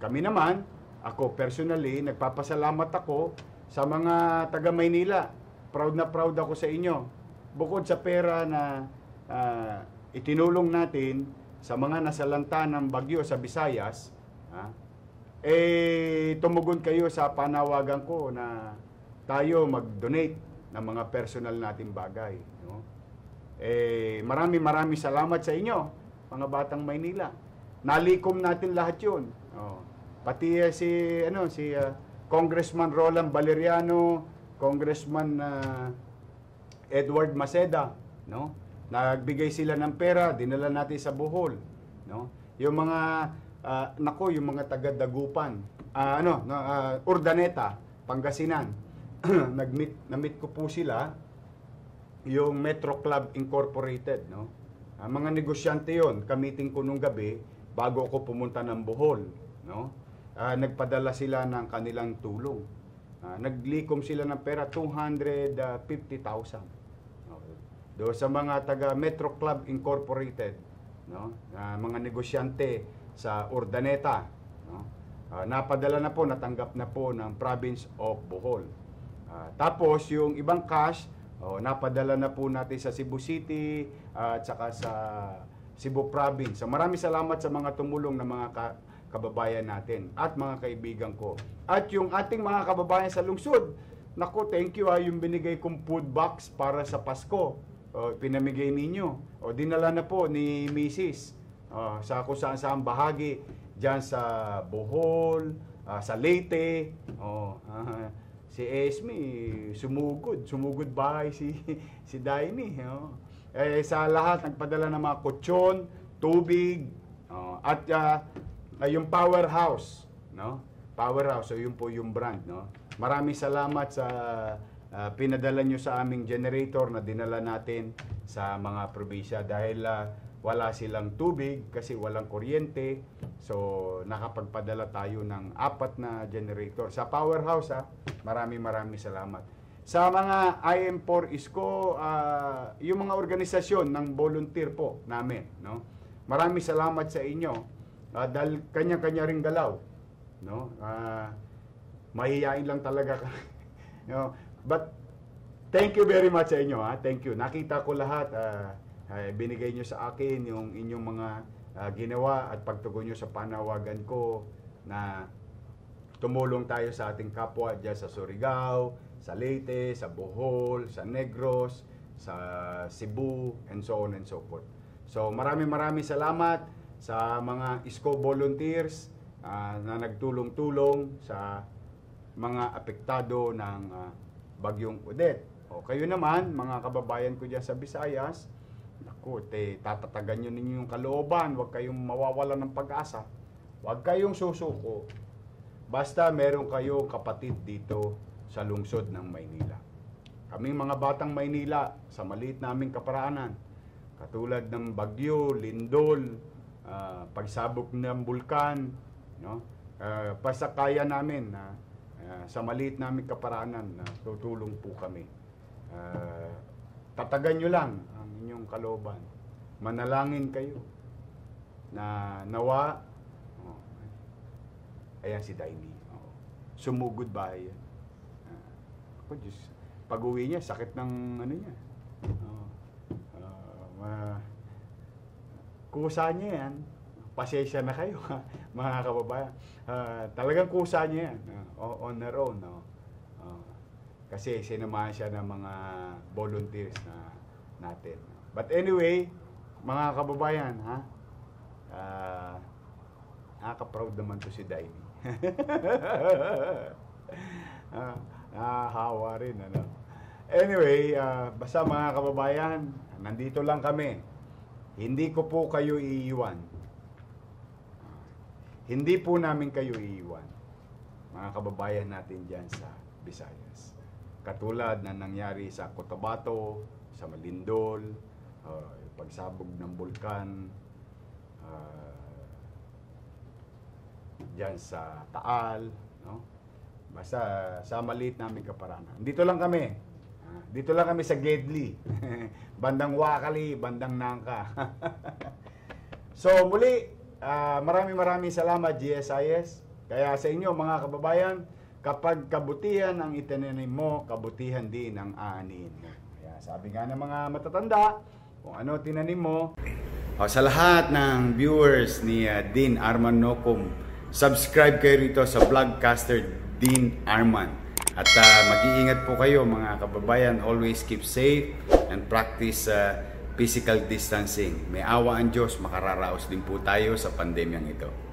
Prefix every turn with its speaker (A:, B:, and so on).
A: kami naman, ako personally, nagpapasalamat ako sa mga taga Maynila. Proud na proud ako sa inyo. Bukod sa pera na itinulong natin sa mga nasalanta ng bagyo sa Visayas, tumugon kayo sa panawagan ko na tayo mag-donate ng mga personal nating bagay. No? Maraming salamat sa inyo, mga batang Maynila. Nalikom natin lahat yun. Pati si Congressman Roland Valeriano, Congressman Edward Maceda, no? Nagbigay sila ng pera, dinala natin sa Bohol, no? Yung mga yung mga taga-Dagupan, Urdaneta, Pangasinan. Na-meet ko po sila, yung Metro Club Incorporated, no? Mga negosyante yon, kamiting ko nung gabi bago ako pumunta ng Bohol, no? Nagpadala sila ng kanilang tulong. Naglikom sila ng pera 250,000. Do sa mga taga Metro Club Incorporated, no? Mga negosyante sa Urdaneta, no? Napadala na po, natanggap na po ng Province of Bohol. Tapos yung ibang cash, napadala na po natin sa Cebu City at saka sa Cebu Province. So, maraming salamat sa mga tumulong na mga kababayan natin at mga kaibigan ko. At yung ating mga kababayan sa lungsod, naku, thank you yung binigay kong food box para sa Pasko. Pinamigay ninyo. Dinala na po ni Mrs. Sa kung saan bahagi, dyan sa Bohol, sa Leyte. Si Esme, sumugod bahay si Daini. Sa lahat, nagpadala ng mga kutsyon, tubig, at yung Powerhouse, no? Powerhouse, so yun po yung brand, no? Maraming salamat sa pinadala nyo sa aming generator na dinala natin sa mga probinsya dahil wala silang tubig kasi walang kuryente. So, nakapagpadala tayo ng 4 na generator. Sa Powerhouse, maraming salamat. Sa mga IM4 ISCO, yung mga organisasyon ng volunteer po namin, no? Maraming salamat sa inyo. Dahil kanya-kanya ring galaw, no? Mahihain lang talaga. No? But thank you very much sa inyo, thank you. Nakita ko lahat, binigay nyo sa akin yung inyong mga ginawa at pagtugon nyo sa panawagan ko na tumulong tayo sa ating kapwa dyan sa Surigao, sa Leyte, sa Bohol, sa Negros, sa Cebu, and so on and so forth. So maraming salamat sa mga ISCO volunteers na nagtulong-tulong sa mga apektado ng Bagyong Odette. Kayo naman, mga kababayan ko dyan sa Visayas, naku, tatatagan nyo ninyo yung kalooban, huwag kayong mawawalan ng pag-asa, huwag kayong susuko, basta meron kayong kapatid dito sa lungsod ng Maynila. Kaming mga batang Maynila, sa maliit naming kaparaanan, katulad ng Bagyo, Lindol, pagsabog ng bulkan, no? Pasakaya namin na sa maliit namin kaparaanan na tutulong po kami. Tatagan nyo lang ang inyong kalooban. Manalangin kayo na nawa, ayan si Daini. Sumugod bahay yan. Diyos, pag-uwi niya, sakit ng ano niya. Kusa niya yan. Pasensya na kayo, mga kababayan. Talagang kusa niya yan. On her own. No? Kasi sinamahan siya ng mga volunteers natin. But anyway, mga kababayan, nakaka-proud naman to si Daini. Hawa rin, ano? Anyway, basta mga kababayan, nandito lang kami. Hindi ko po kayo iiwan. Hindi po namin kayo iiwan. Mga kababayan natin dyan sa Visayas. Katulad na nangyari sa Cotabato, sa Malindol, pagsabog ng bulkan, dyan sa Taal, no? Basta sa maliit namin kaparaanan. Dito lang kami. Dito lang kami sa Gedli. Bandang Wakali, bandang Nangka. So muli, maraming salamat GSIS. Kaya sa inyo mga kababayan, kapag kabutihan ang itinanim mo, kabutihan din ang aanihin mo. Kaya sabi nga ng mga matatanda, kung ano tinanim mo. Sa lahat ng viewers ni Dean Arman Nocum, subscribe kayo rito sa Vlogcaster Dean Arman. At mag-iingat po kayo mga kababayan, always keep safe and practice physical distancing. May awa ang Diyos, makararaos din po tayo sa pandemyang ito.